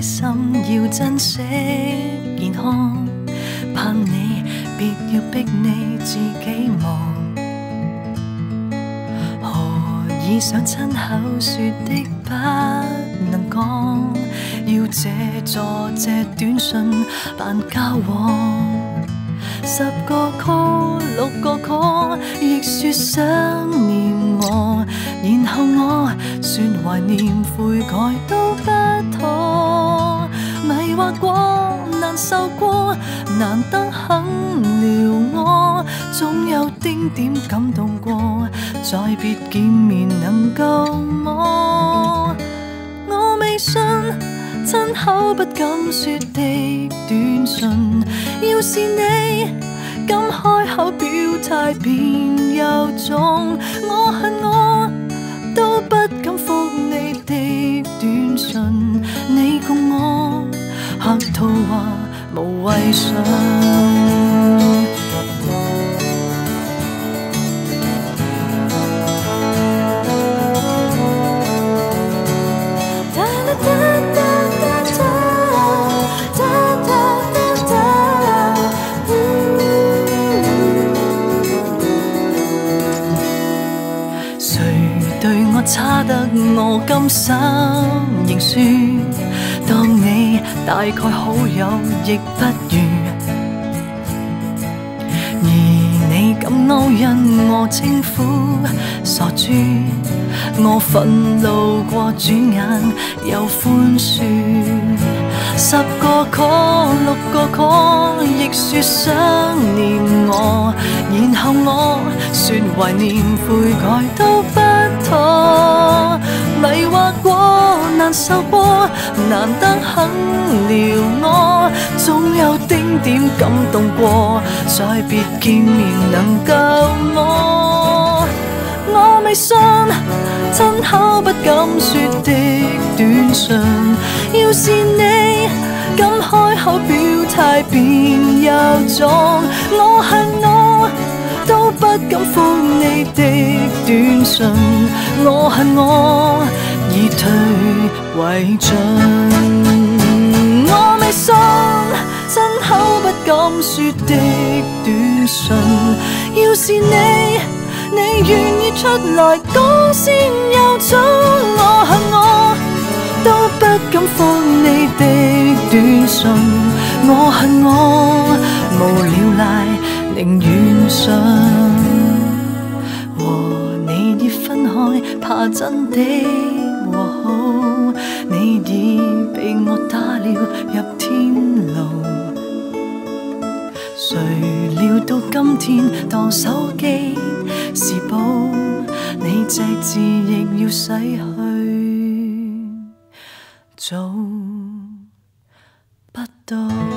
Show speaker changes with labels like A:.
A: 心，要珍惜健康。盼你別要逼你自己忙。何以想親口說的不能講，要借助這短訊扮交往。10個 call 6個 call 亦說想念我，然後我說懷念悔改都不妥。迷惑過難受過，難得肯撩我，總有丁點感動過，再別見面能夠麼？我未信親口不敢說的短訊，要是你敢開口表態便有種。我恨我都不敢覆你的短訊，你共我客套話無謂信。差得我甘心認輸，當你大概好友亦不如，而你敢勾引我稱呼傻豬，我憤怒過轉眼又寬恕。10個 call 6個 call 亦說想念我，然後我說懷念悔改都不妥。迷惑過難受過，難得肯撩我，總有丁點感動過，再別見面能夠麼？我未信親口不敢說的短訊，要是你敢開口表態便有種。我恨我都不敢覆你的短訊，我恨我以退為進。我未信親口不敢說的短訊，要是你願意出來講先有種。我恨我都不敢覆你的短訊，我恨我無聊賴寧願信。和你已分開怕真的和好，你已被我打了入天牢。誰料到今天當手機是寶，你隻字亦要洗去，做不到。